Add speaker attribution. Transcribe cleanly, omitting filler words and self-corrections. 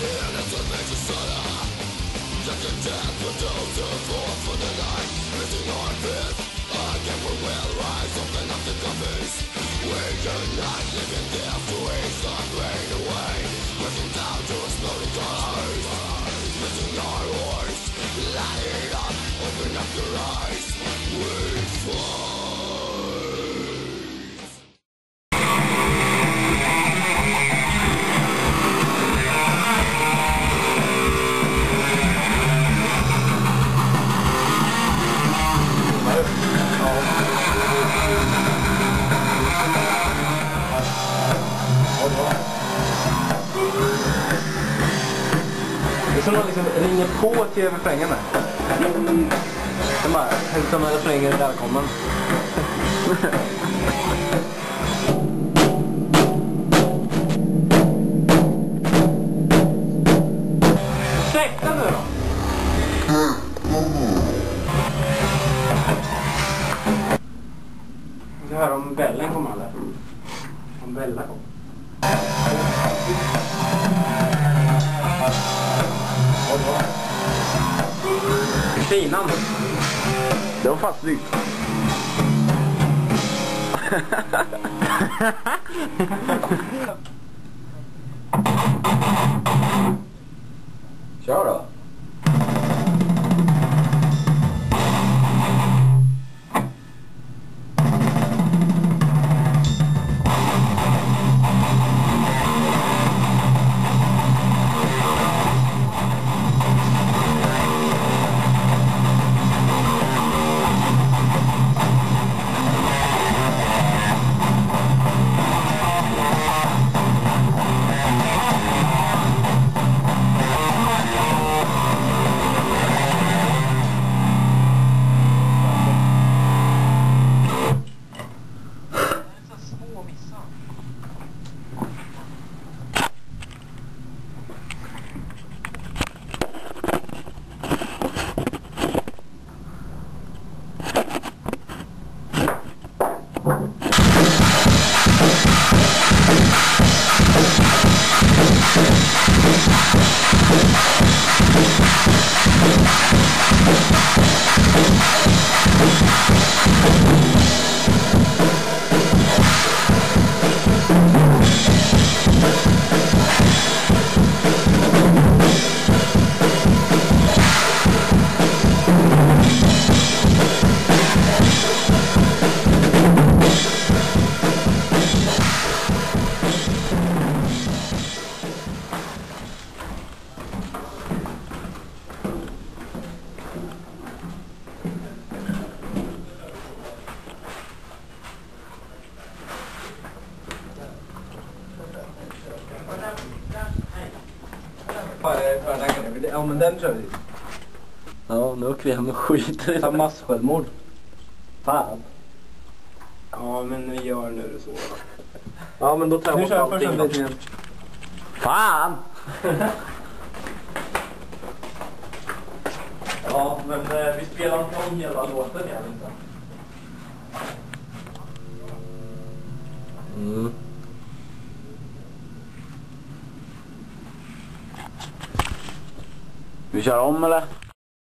Speaker 1: Det är som man liksom ringer på till refrängen med. Det bara, som refrängen välkommen. Ursäkta nu då! Du hör om bällen kommer eller? Om Bella kommer. Finan.
Speaker 2: Det var fast snyggt.
Speaker 1: Kör då. Ja, men den kör vi.
Speaker 2: Ja, nu åker vi hem och skiter i
Speaker 1: det. Massjälvmord.
Speaker 2: Fan.
Speaker 1: Ja, men vi gör nu så.
Speaker 2: Ja, men då tar jag bort allting.
Speaker 1: Nu kör jag
Speaker 2: Fan!
Speaker 1: Ja, men vi spelar inte om hela låten igen inte.
Speaker 2: Mm. Vi kör om eller?